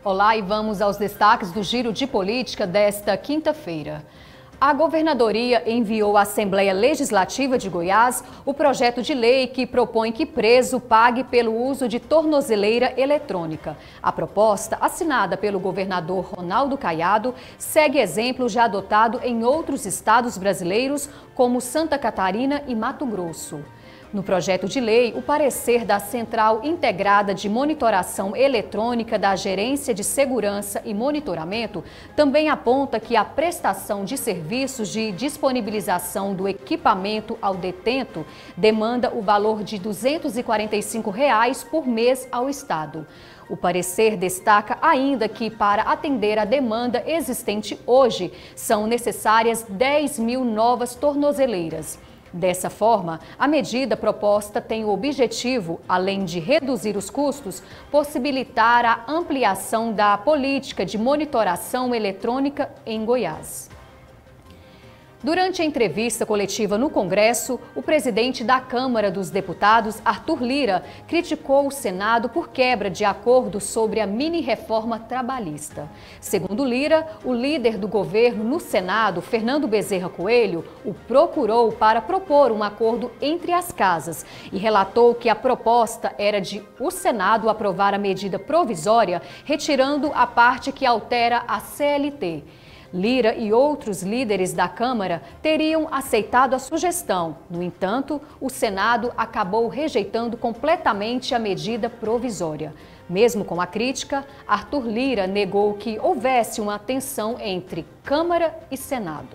Olá e vamos aos destaques do Giro de Política desta quinta-feira. A Governadoria enviou à Assembleia Legislativa de Goiás o projeto de lei que propõe que preso pague pelo uso de tornozeleira eletrônica. A proposta, assinada pelo governador Ronaldo Caiado, segue exemplo já adotado em outros estados brasileiros, como Santa Catarina e Mato Grosso. No projeto de lei, o parecer da Central Integrada de Monitoração Eletrônica da Gerência de Segurança e Monitoramento também aponta que a prestação de serviços de disponibilização do equipamento ao detento demanda o valor de R$ 245 por mês ao Estado. O parecer destaca ainda que, para atender a demanda existente hoje, são necessárias 10 mil novas tornozeleiras. Dessa forma, a medida proposta tem o objetivo, além de reduzir os custos, possibilitar a ampliação da política de monitoração eletrônica em Goiás. Durante a entrevista coletiva no Congresso, o presidente da Câmara dos Deputados, Arthur Lira, criticou o Senado por quebra de acordo sobre a mini-reforma trabalhista. Segundo Lira, o líder do governo no Senado, Fernando Bezerra Coelho, o procurou para propor um acordo entre as casas e relatou que a proposta era de o Senado aprovar a medida provisória, retirando a parte que altera a CLT. Lira e outros líderes da Câmara teriam aceitado a sugestão. No entanto, o Senado acabou rejeitando completamente a medida provisória. Mesmo com a crítica, Arthur Lira negou que houvesse uma tensão entre Câmara e Senado.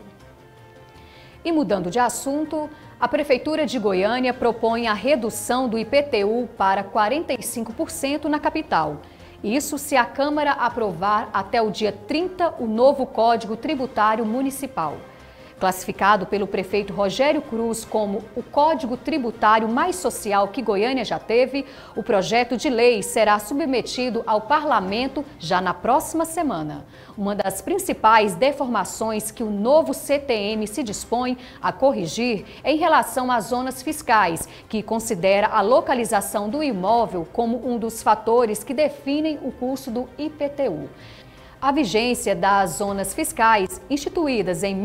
E mudando de assunto, a Prefeitura de Goiânia propõe a redução do IPTU para 45% na capital. Isso se a Câmara aprovar até o dia 30 o novo Código Tributário Municipal. Classificado pelo prefeito Rogério Cruz como o Código Tributário mais social que Goiânia já teve, o projeto de lei será submetido ao Parlamento já na próxima semana. Uma das principais deformações que o novo CTM se dispõe a corrigir é em relação às zonas fiscais, que considera a localização do imóvel como um dos fatores que definem o custo do IPTU. A vigência das zonas fiscais, instituídas em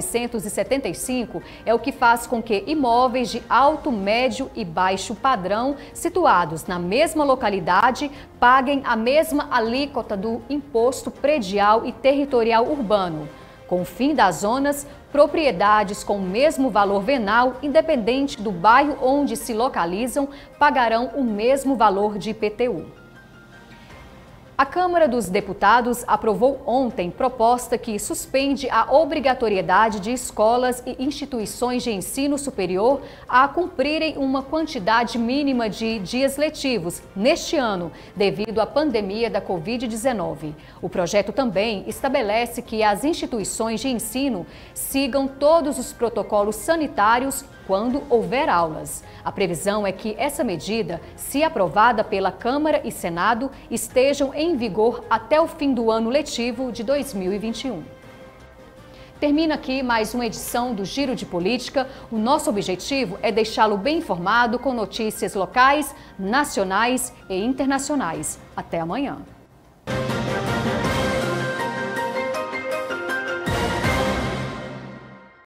1975, é o que faz com que imóveis de alto, médio e baixo padrão, situados na mesma localidade, paguem a mesma alíquota do imposto predial e territorial urbano. Com o fim das zonas, propriedades com o mesmo valor venal, independente do bairro onde se localizam, pagarão o mesmo valor de IPTU. A Câmara dos Deputados aprovou ontem proposta que suspende a obrigatoriedade de escolas e instituições de ensino superior a cumprirem uma quantidade mínima de dias letivos neste ano, devido à pandemia da Covid-19. O projeto também estabelece que as instituições de ensino sigam todos os protocolos sanitários quando houver aulas. A previsão é que essa medida, se aprovada pela Câmara e Senado, estejam em vigor até o fim do ano letivo de 2021. Termina aqui mais uma edição do Giro de Política. O nosso objetivo é deixá-lo bem informado com notícias locais, nacionais e internacionais. Até amanhã.